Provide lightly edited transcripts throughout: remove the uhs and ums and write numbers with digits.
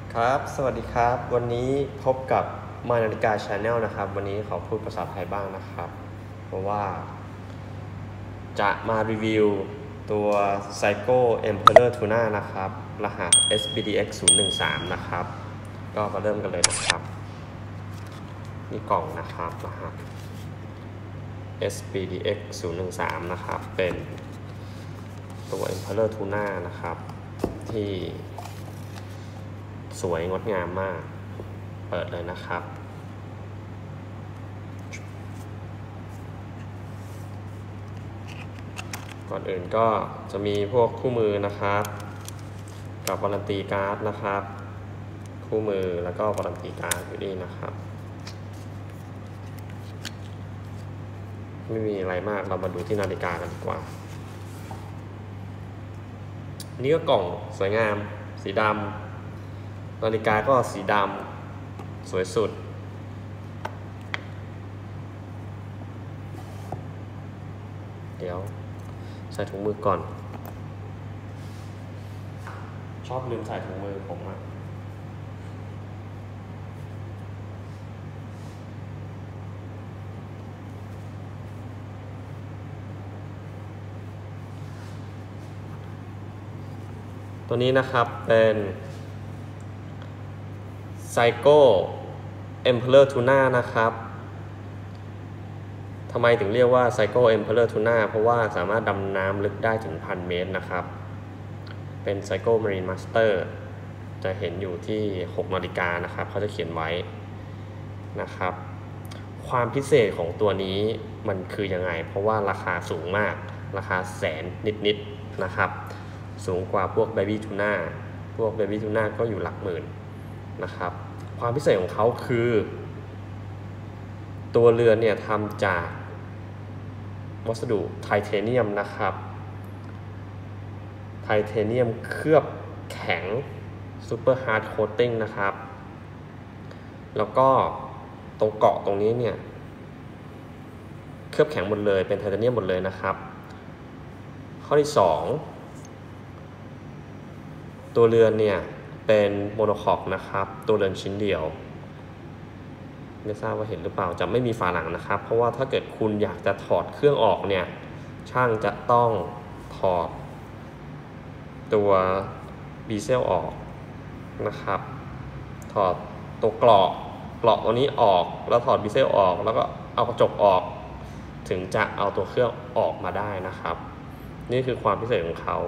ครับสวัสดีครับวันนี้พบกับมานาฬิกา Channel นะครับวันนี้ขอพูดภาษาไทยบ้างนะครับเพราะว่าจะมารีวิวตัว Seiko Emperor Tuna นะครับรหัส SBDX 013นะครับก็มาเริ่มกันเลยนะครับนี่กล่องนะครับรหัส SBDX 013นะครับเป็นตัว Emperor Tuna นะครับที่สวยงดงามมากเปิดเลยนะครับก่อนอื่นก็จะมีพวกคู่มือนะครับกับวารันตีการ์ดนะครับคู่มือแล้วก็วารันตีการ์ดอยู่นี่นะครับไม่มีอะไรมากเรามาดูที่นาฬิกากันดีกว่านี่ก็กล่องสวยงามสีดำนาฬิกาก็สีดำสวยสุดเดี๋ยวใส่ถุงมือก่อนชอบลืมใส่ถุงมือผมอะตัวนี้นะครับเป็น Seiko Emperor Tuna นะครับทำไมถึงเรียกว่า Seiko Emperor Tuna เพราะว่าสามารถดำน้ำลึกได้ถึง 1,000 เมตรนะครับเป็น Seiko Marine Master จะเห็นอยู่ที่6นาฬิกานะครับเขาจะเขียนไว้นะครับความพิเศษของตัวนี้มันคือยังไงเพราะว่าราคาสูงมากราคาแสนนิดๆนะครับสูงกว่าพวก Baby Tuna พวก Baby Tuna ก็อยู่หลักหมื่นนะครับความพิเศษของเขาคือตัวเรือนเนี่ยทำจากวัสดุไทเทเนียมนะครับไทเทเนียมเคลือบแข็งซูเปอร์ฮาร์ดโคตติ้งนะครับแล้วก็ตรงเกาะตรงนี้เนี่ยเคลือบแข็งหมดเลยเป็นไทเทเนียมหมดเลยนะครับข้อที่2ตัวเรือนเนี่ยเป็นโมโนคอกนะครับตัวเรือนชิ้นเดียวไม่ทราบว่าเห็นหรือเปล่าจะไม่มีฝาหลังนะครับเพราะว่าถ้าเกิดคุณอยากจะถอดเครื่องออกเนี่ยช่างจะต้องถอดตัวบีเซลออกนะครับถอดตัวเกราะตัวนี้ออกแล้วถอดบีเซลออกแล้วก็เอากระจกออกถึงจะเอาตัวเครื่องออกมาได้นะครับนี่คือความพิเศษของเขา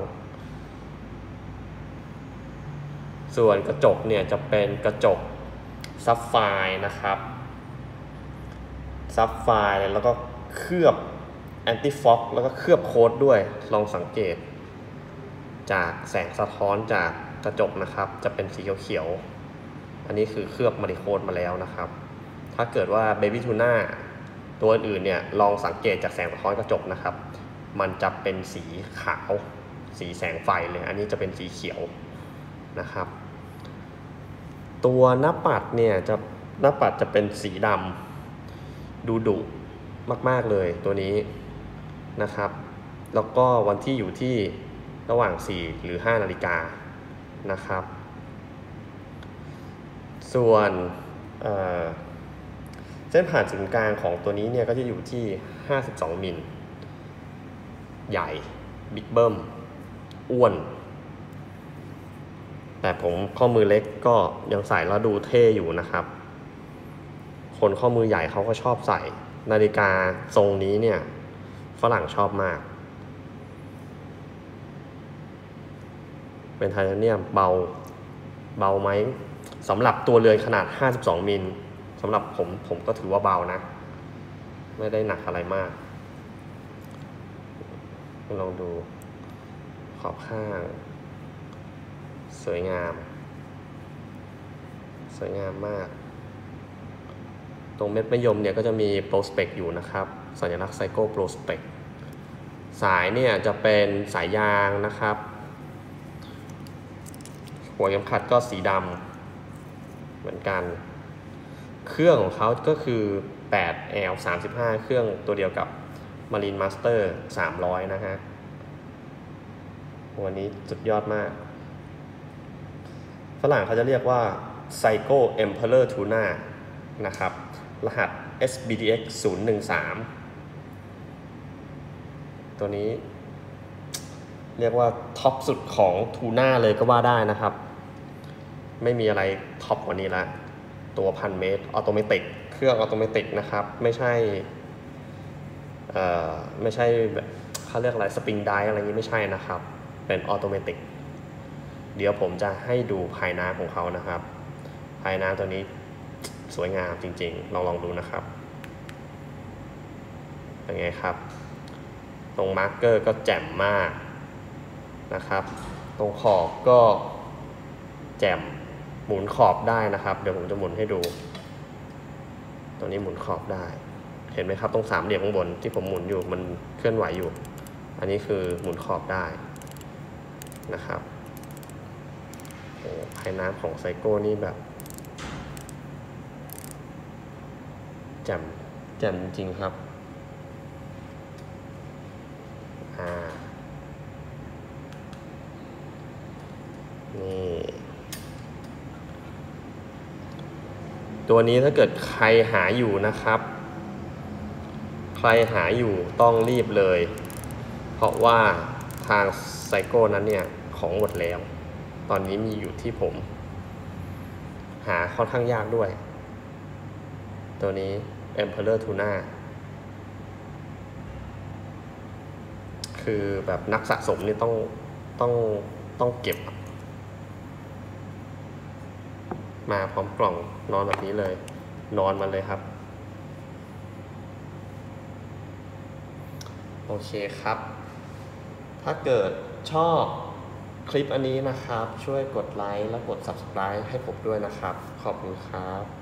ส่วนกระจกเนี่ยจะเป็นกระจกซับไฟร์นะครับซับไฟร์แล้วก็เคลือบแอนตี้ฟ็อกแล้วก็เคลือบโค้ดด้วยลองสังเกตจากแสงสะท้อนจากกระจกนะครับจะเป็นสีเขียวๆอันนี้คือเคลือบมาริโคดมาแล้วนะครับถ้าเกิดว่า Baby Tuna ตัวอื่นเนี่ยลองสังเกตจากแสงสะท้อนกระจกนะครับมันจะเป็นสีขาวสีแสงไฟเลยอันนี้จะเป็นสีเขียวนะครับตัวหน้าปัดเนี่ยหน้าปัดจะเป็นสีดำดุมากๆเลยตัวนี้นะครับแล้วก็วันที่อยู่ที่ระหว่าง4หรือ5นาฬิกานะครับส่วนเส้นผ่านศูนย์กลางของตัวนี้เนี่ยก็จะอยู่ที่52มิลใหญ่บิ๊กเบิ้มอ้วนแต่ผมข้อมือเล็กก็ยังใส่แล้วดูเท่อยู่นะครับคนข้อมือใหญ่เขาก็ชอบใส่นาฬิกาทรงนี้เนี่ยฝรั่งชอบมากเป็นไทเทเนียมเบาไหมสำหรับตัวเรือนขนาด52มิลสำหรับผมก็ถือว่าเบานะไม่ได้หนักอะไรมากลองดูขอบข้างสวยงามมากตรงเม็ดมะยมเนี่ยก็จะมีโปรสเปกอยู่นะครับสัญลักษณ์ไซโก้โปรสเปกสายเนี่ยจะเป็นสายยางนะครับหัวเข็มขัดก็สีดำเหมือนกันเครื่องของเขาก็คือ 8L35 เครื่องตัวเดียวกับ Marine Master 300นะฮะวันนี้สุดยอดมากฝรั่งเขาจะเรียกว่า Psycho Emperor Tuna นะครับ รหัส SBDX 013 ตัวนี้เรียกว่าท็อปสุดของทูน่าเลยก็ว่าได้นะครับ ไม่มีอะไรท็อปกว่านี้ละตัว1,000 เมตรออโตเมติกเครื่องออโตเมติกนะครับไม่ใช่แบบเขาเรียกอะไรสปริงไดอะไรอย่างนี้ไม่ใช่นะครับเป็นออโตเมติกเดี๋ยวผมจะให้ดูภายน้ำของเขานะครับภายน้ำตัวนี้สวยงามจริงๆลองดูนะครับเป็นไงครับตรงมาร์กเกอร์ก็แจ่มมากนะครับตรงขอบก็แจ่มหมุนขอบได้นะครับเดี๋ยวผมจะหมุนให้ดูตัวนี้หมุนขอบได้เห็นไหมครับตรงสามเหลี่ยมข้างบนที่ผมหมุนอยู่มันเคลื่อนไหวอยู่อันนี้คือหมุนขอบได้นะครับโอ้ภายน้ำของไซโก้นี่แบบแจ่มจริงๆครับนี่ตัวนี้ถ้าเกิดใครหาอยู่นะครับใครหาอยู่ต้องรีบเลยเพราะว่าทางไซโก้นั้นเนี่ยของหมดแล้วตอนนี้มีอยู่ที่ผมหาค่อนข้างยากด้วยตัวนี้ Emperor Tuna คือแบบนักสะสมนี่ต้องเก็บมาพร้อมกล่องนอนแบบนี้เลยนอนมาเลยครับโอเคครับถ้าเกิดชอบคลิปอันนี้นะครับช่วยกดไลค์และกด Subscribe ให้ผมด้วยนะครับขอบคุณครับ